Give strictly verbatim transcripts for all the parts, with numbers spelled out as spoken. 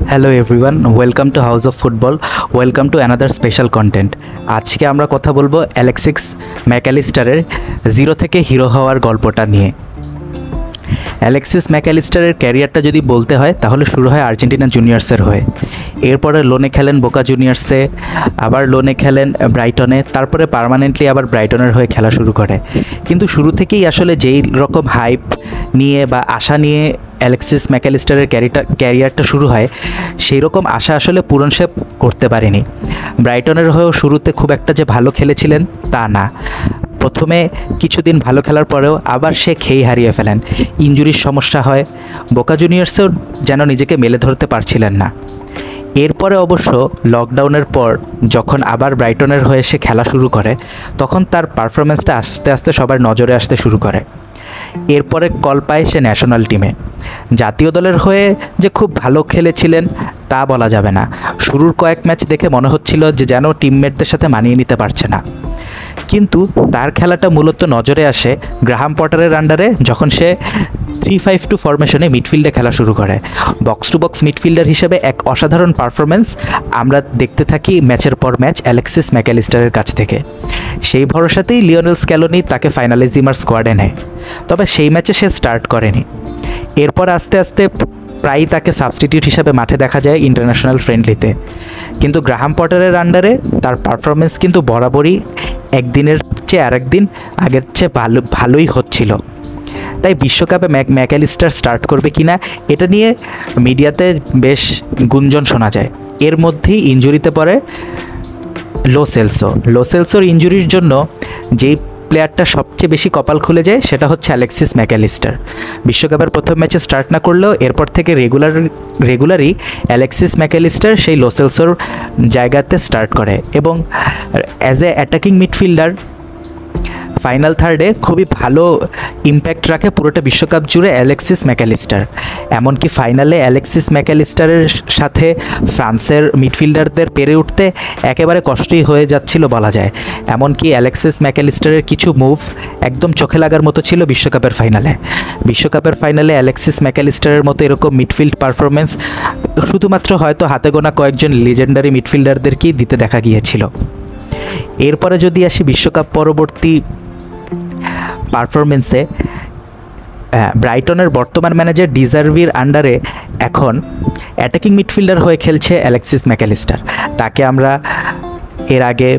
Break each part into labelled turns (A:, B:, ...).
A: Hello everyone, welcome to house of football. Welcome to another special content. আজকে আমরা কথা বলবো অ্যালেক্সিস ম্যাকঅ্যালিস্টারের জিরো থেকে হিরো হওয়ার গল্পটা নিয়ে। অ্যালেক্সিস ম্যাকঅ্যালিস্টারের ক্যারিয়ারটা যদি বলতে হয় তাহলে শুরু হয় আর্জেন্টিনা জুনিয়র্সের হয়ে, এরপরে লোনে খেলেন বোকা জুনিয়র্সে, আবার লোনে খেলেন ব্রাইটনে, তারপরে পার্মানেন্টলি আবার ব্রাইটনের হয়ে খেলা শুরু করে। কিন্তু শুরু থেকেই আসলে যেই রকম হাইপ নিয়ে বা আশা নিয়ে অ্যালেক্সিস ম্যাকঅ্যালিস্টারের ক্যারিয়ারটা ক্যারিয়ারটা শুরু হয়, সেই রকম আশা আসলে পূরণ সে করতে পারেনি। ব্রাইটনের হয়েও শুরুতে খুব একটা যে ভালো খেলেছিলেন তা না, প্রথমে কিছুদিন ভালো খেলার পরেও আবার সে খেই হারিয়ে ফেলেন, ইনজুরির সমস্যা হয়, বোকা জুনিয়র্সেও যেন নিজেকে মেলে ধরতে পারছিলেন না। এরপরে অবশ্য লকডাউনের পর যখন আবার ব্রাইটনের হয়ে সে খেলা শুরু করে, তখন তার পারফরমেন্সটা আস্তে আস্তে সবার নজরে আসতে শুরু করে। এরপরে কল পায় সে ন্যাশনাল টিমে। জাতীয় দলের হয়ে যে খুব ভালো খেলেছিলেন তা বলা যাবে না, শুরুর কয়েক ম্যাচ দেখে মনে হচ্ছিল যে যেন টিমমেটদের সাথে মানিয়ে নিতে পারছে না। কিন্তু তার খেলাটা মূলত নজরে আসে গ্রাহাম পটারের আন্ডারে, যখন সে থ্রি ফাইভ টু ফরমেশনে মিডফিল্ডে খেলা শুরু করে। বক্স টু বক্স মিডফিল্ডার হিসেবে এক অসাধারণ পারফরমেন্স আমরা দেখতে থাকি ম্যাচের পর ম্যাচ অ্যালেক্সিস ম্যাকঅ্যালিস্টারের কাছ থেকে। সেই ভরসাতেই লিওনেল স্ক্যালোনি তাকে ফাইনালে জিমার স্কোয়াডে নেয়, তবে সেই ম্যাচে সে স্টার্ট করেনি। এরপর আস্তে আস্তে প্রায়ই তাকে সাবস্টিটিউট হিসাবে মাঠে দেখা যায় ইন্টারন্যাশনাল ফ্রেন্ডলিতে। কিন্তু গ্রাহাম পটারের আন্ডারে তার পারফরমেন্স কিন্তু বরাবরই একদিনের চেয়ে আরেক দিন আগের চেয়ে ভালো ভালোই হচ্ছিল। তাই বিশ্বকাপে ম্যাক ম্যাকঅ্যালিস্টার স্টার্ট করবে কিনা এটা নিয়ে মিডিয়াতে বেশ গুঞ্জন শোনা যায়। এর মধ্যেই ইনজুরিতে পড়ে লো সেলসো। লো সেলসোর ইনজুরির জন্য যেই প্লেয়ারটা সবচেয়ে বেশি কপাল খুলে যায় সেটা হচ্ছে অ্যালেক্সিস ম্যাকঅ্যালিস্টার। বিশ্বকাপের প্রথম ম্যাচে স্টার্ট না করলেও এরপর থেকে রেগুলার রেগুলারই অ্যালেক্সিস ম্যাকঅ্যালিস্টার সেই লো সেলসোর জায়গাতে স্টার্ট করে এবং as a attacking midfielder final থার্ডে খুবই ভালো ইম্প্যাক্ট রাখে পুরোটা বিশ্বকাপ জুড়ে অ্যালেক্সিস ম্যাকঅ্যালিস্টার। এমনকি ফাইনালে অ্যালেক্সিস ম্যাকঅ্যালিস্টারের সাথে ফ্রান্সের মিডফিল্ডারদের পেরে উঠতে একেবারে কষ্টই হয়ে যাচ্ছিল বলা যায়। এমনকি অ্যালেক্সিস ম্যাকঅ্যালিস্টারের কিছু মুভ একদম চোখে লাগার মতো ছিল বিশ্বকাপের ফাইনালে। বিশ্বকাপের ফাইনালে অ্যালেক্সিস ম্যাকঅ্যালিস্টারের মতো এরকম মিডফিল্ড পারফরমেন্স শুধুমাত্র হয়তো হাতে গোনা কয়েকজন লিজেন্ডারি মিডফিল্ডারদেরকেই দিতে দেখা গিয়েছিল। এরপরে যদি আসি বিশ্বকাপ পরবর্তী পারফরমেন্সে, ব্রাইটনের বর্তমান ম্যানেজার ডিজার্ভির আন্ডারে এখন অ্যাটাকিং মিডফিল্ডার হয়ে খেলছে অ্যালেক্সিস ম্যাকঅ্যালিস্টার। তাকে আমরা এর আগে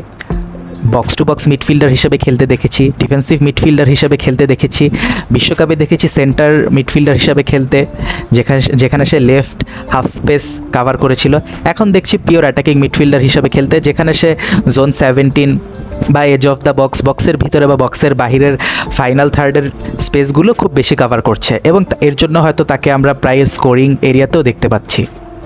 A: বক্স টু বক্স মিডফিল্ডার হিসেবে খেলতে দেখেছি, ডিফেন্সিভ মিডফিল্ডার হিসেবে খেলতে দেখেছি, বিশ্বকাপে দেখেছি সেন্টার মিডফিল্ডার হিসেবে খেলতে, যেখানে যেখানে সে লেফট হাফ স্পেস কাভার করেছিল। এখন দেখছি পিওর অ্যাটাকিং মিডফিল্ডার হিসেবে খেলতে, যেখানে সে জোন সেভেন্টিন বা এজ অফ দ্য বক্স, বক্সের ভিতরে বা বক্সের বাহিরের ফাইনাল থার্ডের স্পেসগুলো খুব বেশি কাভার করছে এবং এর জন্য হয়তো তাকে আমরা প্রায় স্কোরিং এরিয়াতেও দেখতে পাচ্ছি।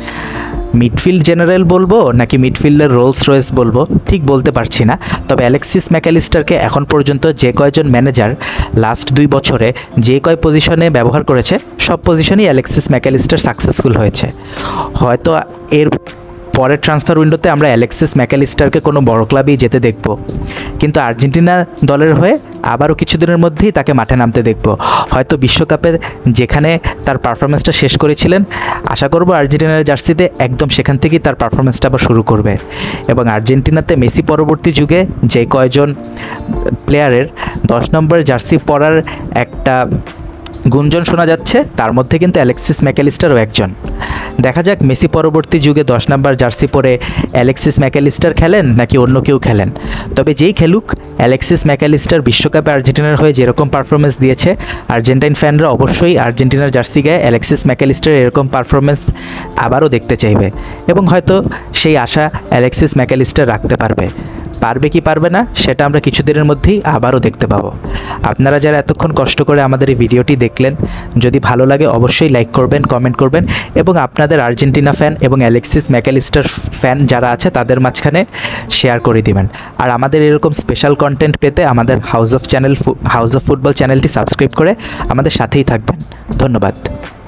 A: মিডফিল্ড জেনারেল বলবো নাকি মিডফিল্ডের রোলস রয়েস বলবো ঠিক বলতে পারছি না, তবে অ্যালেক্সিস ম্যাকঅ্যালিস্টারকে এখন পর্যন্ত যে কয়জন ম্যানেজার লাস্ট দুই বছরে যে কয় পজিশনে ব্যবহার করেছে সব পজিশনেই অ্যালেক্সিস ম্যাকঅ্যালিস্টার সাকসেসফুল হয়েছে। হয়তো এর পরের ট্রান্সফার উইন্ডোতে আমরা অ্যালেক্সিস ম্যাকঅ্যালিস্টারকে কোনো বড় ক্লাবেই যেতে দেখব, কিন্তু আর্জেন্টিনা দলের হয়ে আবারও কিছুদিনের মধ্যেই তাকে মাঠে নামতে দেখব। হয়তো বিশ্বকাপে যেখানে তার পারফরমেন্সটা শেষ করেছিলেন, আশা করব আর্জেন্টিনার জার্সিতে একদম সেখান থেকেই তার পারফরমেন্সটা আবার শুরু করবে। এবং আর্জেন্টিনাতে মেসি পরবর্তী যুগে যে কয়জন প্লেয়ারের দশ নম্বর জার্সি পরার একটা গুঞ্জন শোনা যাচ্ছে, তার মধ্যে কিন্তু অ্যালেক্সিস ম্যাকঅ্যালিস্টারও একজন। দেখা যাক মেসি পরবর্তী যুগে দশ নম্বর জার্সি পরে অ্যালেক্সিস ম্যাকঅ্যালিস্টার খেলেন নাকি অন্য কেউ খেলেন। তবে যেই খেলুক, অ্যালেক্সিস ম্যাকঅ্যালিস্টার বিশ্বকাপে আর্জেন্টিনার হয়ে যেরকম পারফরমেন্স দিয়েছে, আর্জেন্টাইন ফ্যানরা অবশ্যই আর্জেন্টিনার জার্সি গায়ে অ্যালেক্সিস ম্যাকঅ্যালিস্টারের এরকম পারফরমেন্স আবারও দেখতে চাইবে এবং হয়তো সেই আশা অ্যালেক্সিস ম্যাকঅ্যালিস্টার রাখতে পারবে। পারবে কি পারবে না সেটা আমরা কিছুদিনের মধ্যেই আবারও দেখতে পাবো। আপনারা যারা এতক্ষণ কষ্ট করে আমাদের এই ভিডিওটি দেখলেন, যদি ভালো লাগে অবশ্যই লাইক করবেন, কমেন্ট করবেন এবং আপনাদের আর্জেন্টিনা ফ্যান এবং অ্যালেক্সিস ম্যাকঅ্যালিস্টার ফ্যান যারা আছে তাদের মাঝখানে শেয়ার করে দিবেন। আর আমাদের এরকম স্পেশাল কন্টেন্ট পেতে আমাদের house of channel house of football চ্যানেলটি সাবস্ক্রাইব করে আমাদের সাথেই থাকবেন। ধন্যবাদ।